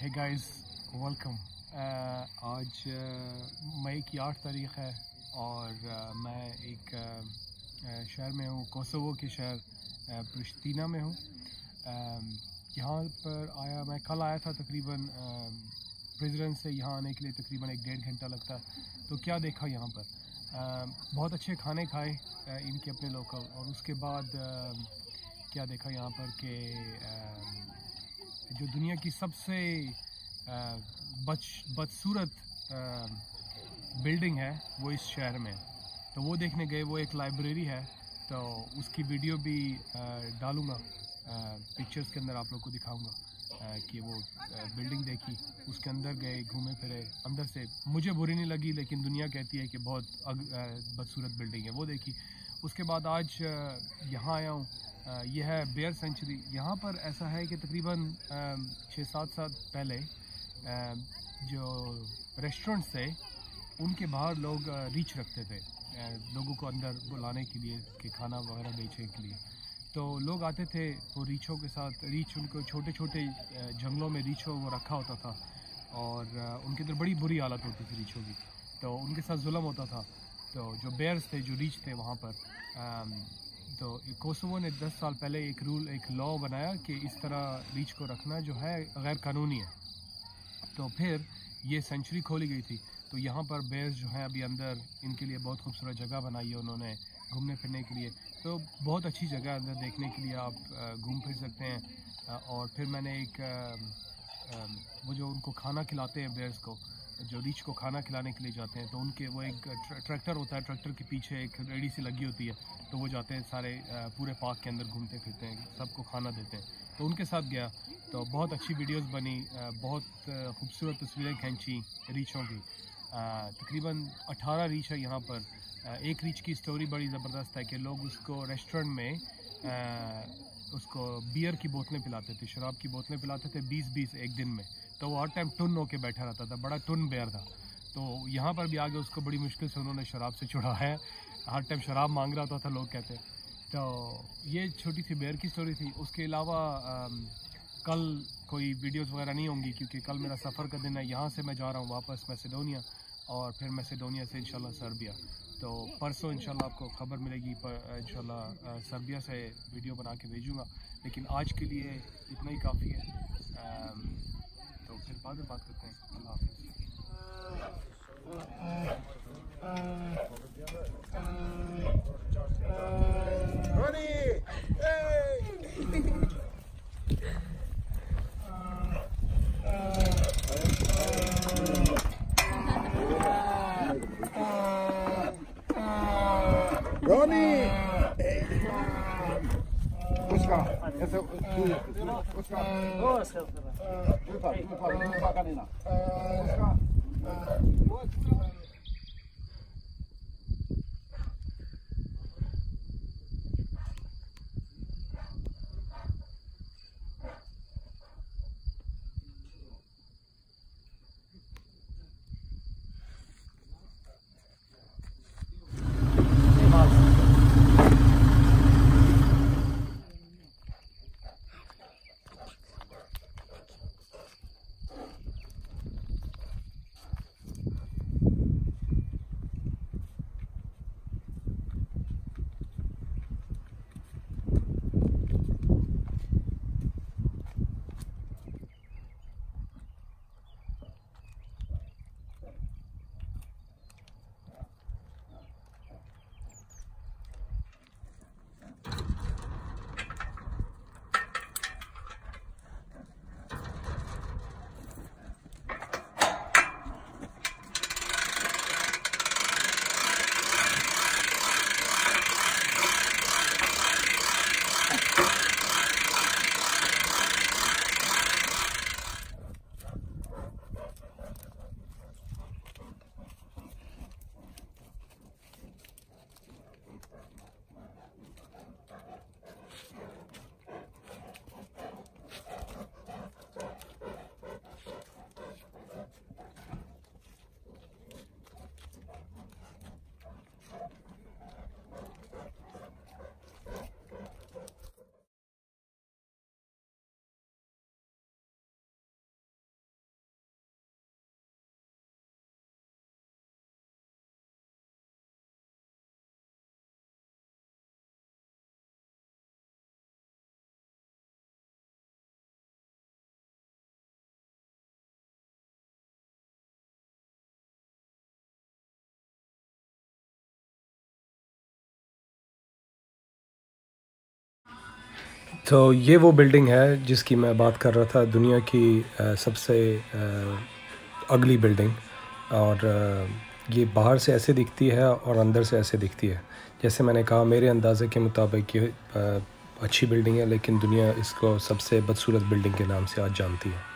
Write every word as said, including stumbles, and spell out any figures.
हे guys welcome. आज uh, मई की आठ तारीख है और uh, मैं एक uh, शहर में हूँ, कोसोवो के शहर uh, प्रिश्तीना में हूँ। uh, यहाँ पर आया मैं कल आया था, तकरीबन प्रेसिडेंट uh, से यहाँ आने के लिए तकरीबन एक डेढ़ घंटा लगता। तो क्या देखा यहाँ पर, uh, बहुत अच्छे खाने खाए uh, इनके अपने लोकल, और उसके बाद uh, क्या देखा यहाँ पर कि uh, जो दुनिया की सबसे बद बदसूरत बिल्डिंग है वो इस शहर में, तो वो देखने गए। वो एक लाइब्रेरी है, तो उसकी वीडियो भी डालूँगा, पिक्चर्स के अंदर आप लोग को दिखाऊंगा कि वो बिल्डिंग देखी, उसके अंदर गए, घूमे फिरे। अंदर से मुझे बुरी नहीं लगी, लेकिन दुनिया कहती है कि बहुत बदसूरत बिल्डिंग है, वो देखी। उसके बाद आज यहाँ आया हूँ, यह है बेयर सेंचुरी। यहाँ पर ऐसा है कि तकरीबन छः सात साल पहले जो रेस्टोरेंट्स थे उनके बाहर लोग रीच रखते थे लोगों को अंदर बुलाने के लिए कि खाना वगैरह बेचने के लिए। तो लोग आते थे वो रीछों के साथ, रीछ उनको छोटे छोटे जंगलों में रीछों वो रखा होता था और उनके अंदर बड़ी बुरी हालत होती थी रीछों की, तो उनके साथ जुल्म होता था। तो जो बेयर्स थे, जो रीच थे वहाँ पर, तो कोसोवो ने दस साल पहले एक रूल, एक लॉ बनाया कि इस तरह रीच को रखना जो है गैर कानूनी है। तो फिर ये सेंचुरी खोली गई थी। तो यहाँ पर बेयर्स जो हैं अभी अंदर, इनके लिए बहुत खूबसूरत जगह बनाई है उन्होंने घूमने फिरने के लिए। तो बहुत अच्छी जगह है अंदर देखने के लिए, आप घूम फिर सकते हैं। और फिर मैंने एक वो जो उनको खाना खिलाते हैं बेयर्स को, जो रीच को खाना खिलाने के लिए जाते हैं, तो उनके वो एक ट्रैक्टर होता है, ट्रैक्टर के पीछे एक रेडी सी लगी होती है, तो वो जाते हैं सारे पूरे पार्क के अंदर घूमते फिरते हैं, सबको खाना देते हैं। तो उनके साथ गया, तो बहुत अच्छी वीडियोस बनी, बहुत खूबसूरत तस्वीरें खींची रीछों की। तकरीबन अठारह रीछ है यहाँ पर। एक रीछ की स्टोरी बड़ी ज़बरदस्त है कि लोग उसको रेस्टोरेंट में उसको बियर की बोतलें पिलाते थे, शराब की बोतलें पिलाते थे बीस बीस एक दिन में। तो वो हर टाइम टुन होके बैठा रहता था, बड़ा टुन बेयर था। तो यहाँ पर भी आगे उसको बड़ी मुश्किल से उन्होंने शराब से छुड़ाया है, हर टाइम शराब मांग रहा था लोग कहते। तो ये छोटी सी बेयर की स्टोरी थी। उसके अलावा कल कोई वीडियोस वगैरह नहीं होंगी, क्योंकि कल मेरा सफ़र का दिन है। यहाँ से मैं जा रहा हूँ वापस मैसेडोनिया, और फिर मैसेडोनिया से इंशाल्लाह सर्बिया। तो परसों इंशाल्लाह आपको ख़बर मिलेगी, पर इंशाल्लाह सर्बिया से वीडियो बना के भेजूँगा। लेकिन आज के लिए इतना ही काफ़ी है, तो फिर बाद में बात करते हैं। अल्लाह हाफ़िज़। Ronnie! Busca, ese busca. Oh, se Lupa, lupa, lupa kanina. Busca. तो ये वो बिल्डिंग है जिसकी मैं बात कर रहा था, दुनिया की आ, सबसे अगली बिल्डिंग। और आ, ये बाहर से ऐसे दिखती है और अंदर से ऐसे दिखती है। जैसे मैंने कहा, मेरे अंदाज़े के मुताबिक ये आ, अच्छी बिल्डिंग है, लेकिन दुनिया इसको सबसे बदसूरत बिल्डिंग के नाम से आज जानती है।